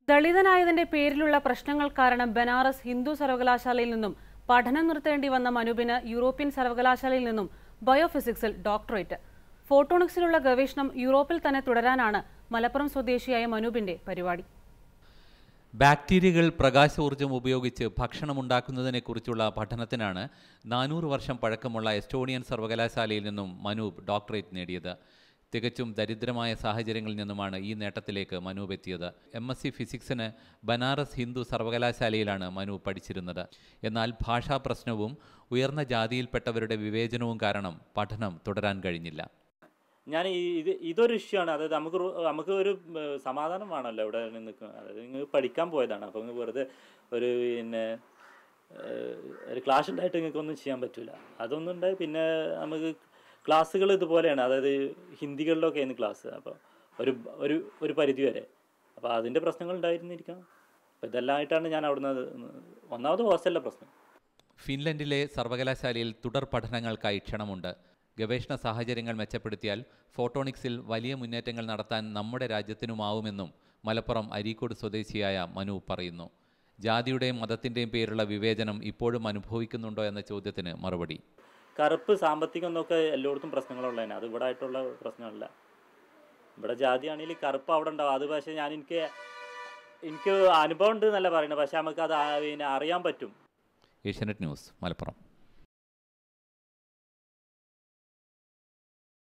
ദളിതനായതിന്റെ പേരിലുള്ള പ്രശ്നങ്ങൾ കാരണം ബനാറസ് ഹിന്ദു സർവകലാശാലയിൽ നിന്നും പഠനം നിർത്തേണ്ടി വന്ന മനുവിന് യൂറോപ്യൻ സർവകലാശാലയിൽ നിന്നും ബയോഫിസിക്സിൽ ഡോക്ടറേറ്റ്. ഫോട്ടോണിക്സിലുള്ള ഗവേഷണം യൂറോപ്പിൽ തന്നെ തുടരാനാണ് മലപ്പുറം സ്വദേശിയായ മനുവിന്റെ പരിപാടി. ബാക്ടീരിയകൾ പ്രകാശോർജ്ജം ഉപയോഗിച്ച് ഭക്ഷണമുണ്ടാക്കുന്നതിനെക്കുറിച്ചുള്ള പഠനത്തിനാണ് 400 വർഷം പഴക്കമുള്ള എസ്റ്റോണിയൻ സർവകലാശാലയിൽ നിന്നും മനൂപ് ഡോക്ടറേറ്റ് നേടിയത്. തികച്ചും ദരിദ്രമായ സാഹചര്യങ്ങളിൽ നിന്നുമാണ് ഈ നേട്ടത്തിലേക്ക് മനൂപ് എത്തിയത്. MSc ഫിസിക്സിന് ബനാറസ് ഹിന്ദു സർവകലാശാലയിലാണ് മനൂപ് പഠിച്ചിരുന്നത്. എന്നാൽ ഭാഷാ പ്രശ്നവും ഉയർന്ന ജാതിയിൽപ്പെട്ടവരുടെ വിവേചനവും കാരണം പഠനം തുടരാൻ കഴിഞ്ഞില്ല. ഇതൊരു ഇഷ്യൂ ആണ്. അതായത് നമുക്ക് ഒരു സമാധാനം വേണമല്ലോ ഇവിടെ നിൽക്കുക. അതായത് നിങ്ങൾ പഠിക്കാൻ പോയതാണ്. അപ്പോൾ നിങ്ങൾ വെറുതെ ഒരു ഒരു ക്ലാസ് ഉണ്ടായിട്ട് നിങ്ങൾക്കൊന്നും ചെയ്യാൻ പറ്റില്ല. അതൊന്നും ഉണ്ടായി. പിന്നെ നമുക്ക് ക്ലാസ്സുകൾ ഇതുപോലെയാണ്. അതായത് ഹിന്ദികളിലൊക്കെ ആയിരുന്നു ക്ലാസ്. അപ്പോൾ ഒരു പരിധി വരെ അപ്പോൾ അതിൻ്റെ പ്രശ്നങ്ങൾ ഉണ്ടായിരുന്നിരിക്കാം. അപ്പോൾ ഇതെല്ലാം ആയിട്ടാണ് ഞാൻ അവിടുന്ന് ഒന്നാമത് ഹോസ്റ്റലിലെ പ്രശ്നം. ഫിൻലൻഡിലെ സർവകലാശാലയിൽ തുടർ പഠനങ്ങൾക്കായി ക്ഷണമുണ്ട്. ഗവേഷണ സാഹചര്യങ്ങൾ മെച്ചപ്പെടുത്തിയാൽ ഫോട്ടോണിക്സിൽ വലിയ മുന്നേറ്റങ്ങൾ നടത്താൻ നമ്മുടെ രാജ്യത്തിനുമാവുമെന്നും മലപ്പുറം അരീക്കോട് സ്വദേശിയായ മനു പറയുന്നു. ജാതിയുടെയും മതത്തിൻ്റെയും പേരിലുള്ള വിവേചനം ഇപ്പോഴും അനുഭവിക്കുന്നുണ്ടോ എന്ന ചോദ്യത്തിന് മറുപടി: കറുപ്പ് സാമ്പത്തികം എന്നൊക്കെ എല്ലായിടത്തും പ്രശ്നങ്ങളുള്ളതിന് അത് ഇവിടെ ആയിട്ടുള്ള പ്രശ്നമല്ല. ഇവിടെ ജാതിയാണെങ്കിൽ കറുപ്പ് അവിടെ ഉണ്ടാവും. അത് പക്ഷേ എനിക്ക് അനുഭവം ഉണ്ട് എന്നല്ല പറയുന്നത്. പക്ഷേ നമുക്കത് അറിയാൻ പറ്റും. ഏഷ്യാനെറ്റ് ന്യൂസ്, മലപ്പുറം.